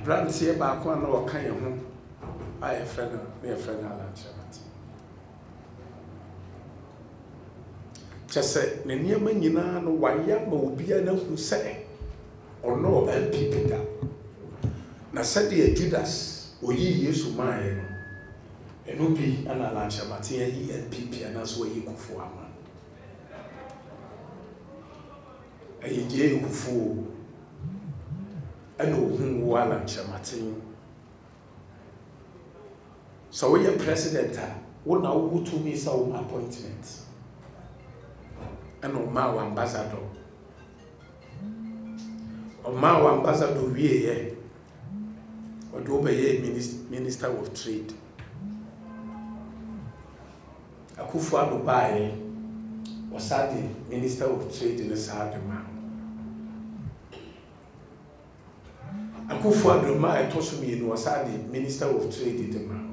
abranteɛ baako na ɔka yɛn ho a yɛfrɛ no Kyerematen. Kyɛ ne nneɛma nyinaa no wayɛ ma obiara na hu sɛ ɔno NPP da. Na sɛdeɛ Judas oyi Yesu maaeɛ no ɛno bi ana Kyerematen ayi NPP anaasɛ wayi Kufuor ama. Ɛyɛ gye Kufuor ɛna ohun wo Kyerematen. So we are president wo na Wontumi sɛ wo appointment ɛna ɔma wo ambassador. Ɔma wo ambassador wieyɛ ɔde wo bɛyɛ minister of trade. Akufo-Addo baeɛ ɔsade minister of trade ne saa de ma. Akufo-Addo ma ɛtɔ so mmienu ɔsade minister of trade de ma.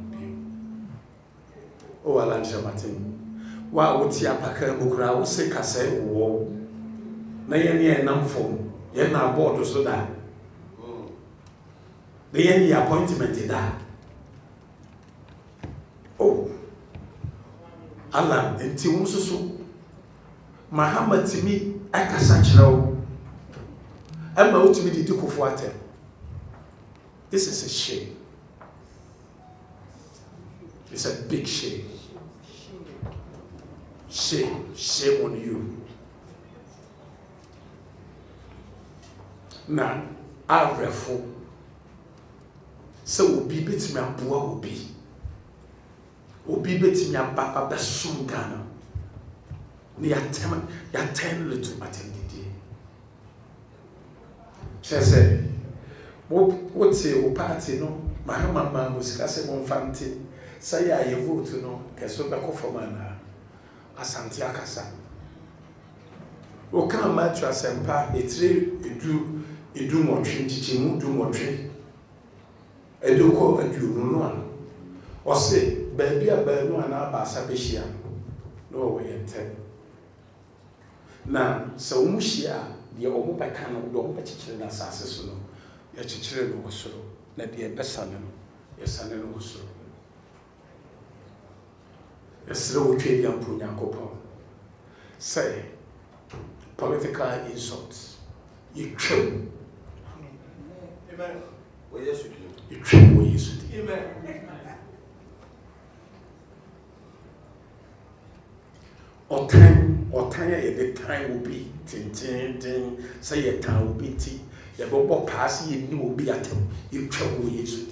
O Kyerematen wa wote apaka bokura wo se kase wo na ye ne enam fom ye na board so da the ye appointment da oh Alan enti wo so Muhammad timi akasa kyerɛw ama wotimi didi Kufuor atem. This is a shame. It's a big shame. Shame on you. Now, I refer. So obi betimi aboa obi. Obi betimi aba abesum Ghana. Ni yatem little attended. She said, "What's your party no? My mama was casting on fancy. Say I vote no. Kesoba kofomana. Asante akasa. O kan match asempa etire edu motwe nchichemu du motwe. Edoko aduonu no a. O se baabi a baanu ana aba asa behia. No we yente. Na so mu hia de omo beka no de omo bechichire na asase so no. Ya chichire no wosoro. Na de besane no. Ya sane no wosoro. Yes, no trade and Punyakopo. Say political insults. You kill. Amen. You kill what you should. Amen. Or time at the time will be tin. Say a time will be tea. The bobo pass you will be at him. You kill what you should.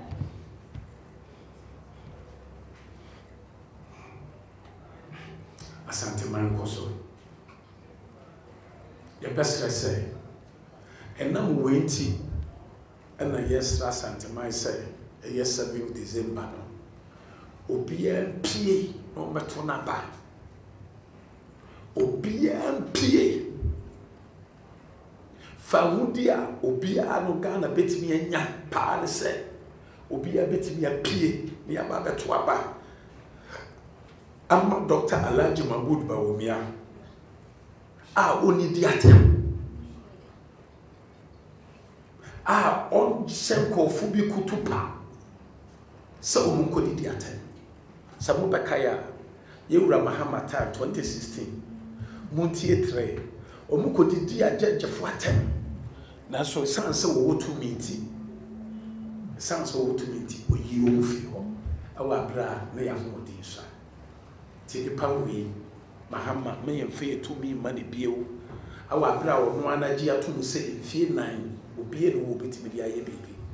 Asante man koso. Your best say. And now we went and a yes, Asante man say, a yes, 7th December. Obia PA no metonaba. Obia PA. Fawudia, Obia no Ghana bet me a nya pa say. Obia bet me a PA near Baba Tuaba. I'm Dr. Alaji Mahmoud Bawumia. Only diatem. On Senko Fubi Kutupa. So Munkodi diatem. Samubakaya, Yura Mahamata 2016. Muntie 3. Omukodi dia judge Fatem. Naso Sansa Wontumi. Sansa Wontumi. O you feel. Our bra, Nayamodi. The Pangui, Mahama, may and fear to me money bill. Our brow, no energy to say, fear 9 will be able to be a baby.